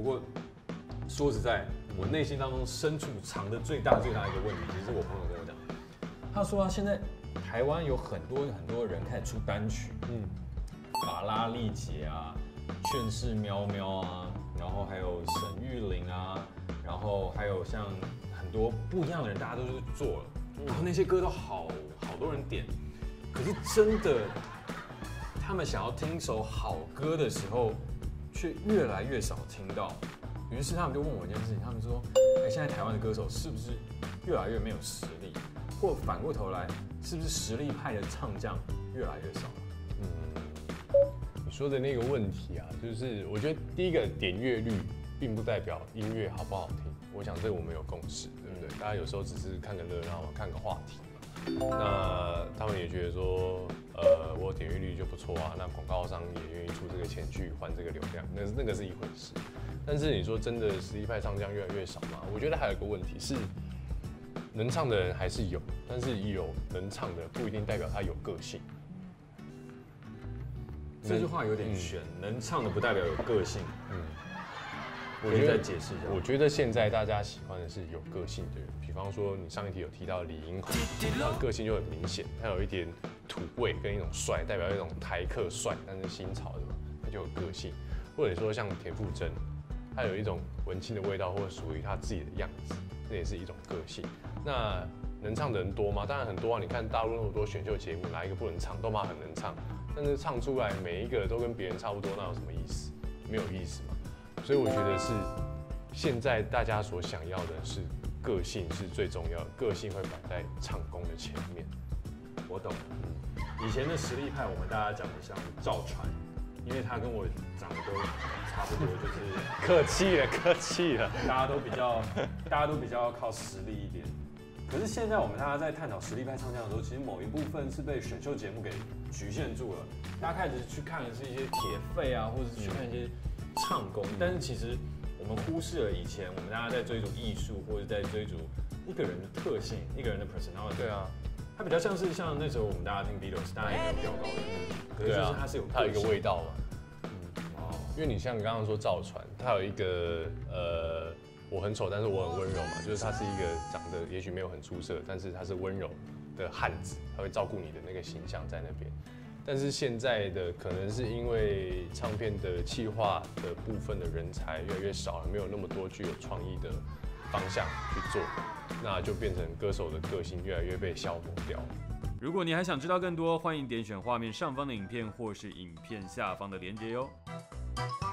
不过说实在，我内心当中深处藏的最大的一个问题，其实是我朋友跟我讲，他说现在台湾有很多人开始出单曲，法拉利姐啊，劝世喵喵啊，然后还有沈玉琳啊，然后还有像很多不一样的人，大家都是做了，然后那些歌都好多人点，可是真的，他们想要听一首好歌的时候，却越来越少听到。于是他们就问我一件事情，他们说：“现在台湾的歌手是不是越来越没有实力？或反过头来，是不是实力派的唱将越来越少？” 你说的那个问题啊，就是我觉得第一个点阅率并不代表音乐好不好听。我想这个我们有共识，对不对？大家有时候只是看个热闹嘛，看个话题嘛。那他们也觉得说，我点阅率就不错啊，那广告商也愿意出这个钱去还这个流量，那个是一回事。但是你说真的实力派唱将越来越少嘛？我觉得还有一个问题是，能唱的人还是有，但是有能唱的不一定代表他有个性。 这句话有点悬，能唱的不代表有个性。 我觉得再解释一下。 我觉得现在大家喜欢的是有个性的人，比方说你上一题有提到李英宏，他的个性就很明显，他有一点土味跟一种帅，代表一种台客帅，但是新潮的嘛，他就有个性。或者说像田馥甄，他有一种文青的味道，或者属于他自己的样子，那也是一种个性。那能唱的人多吗？当然很多啊！你看大陆那么多选秀节目，哪一个不能唱？都嘛很能唱，但是唱出来每一个都跟别人差不多，那有什么意思？没有意思嘛。所以我觉得是现在大家所想要的是个性是最重要的，个性会摆在唱功的前面。 我懂了。以前的实力派，我们大家讲的像赵传，因为他跟我长得都差不多，就是客气了， 大家都比较靠实力一点。可是现在我们大家在探讨实力派唱将的时候，其实某一部分是被选秀节目给局限住了。大家开始去看的是一些铁肺啊，或者是去看一些唱功，但是其实我们忽视了以前我们大家在追逐艺术，或者在追逐一个人的特性、一个人的 personality。对啊，它比较像那时候我们大家听 Beatles， 当然也没有飙高音，可是就是它有一个味道嘛。因为你像你刚刚说赵传，他有一个我很丑，但是我很温柔嘛，就是他是一个长得也许没有很出色，但是他是温柔的汉子，他会照顾你的那个形象在那边。但是现在的可能是因为唱片的企划的部分的人才越来越少了，没有那么多具有创意的方向去做，那就变成歌手的个性越来越被消磨掉。 如果你还想知道更多，欢迎点选画面上方的影片或是影片下方的连结哟。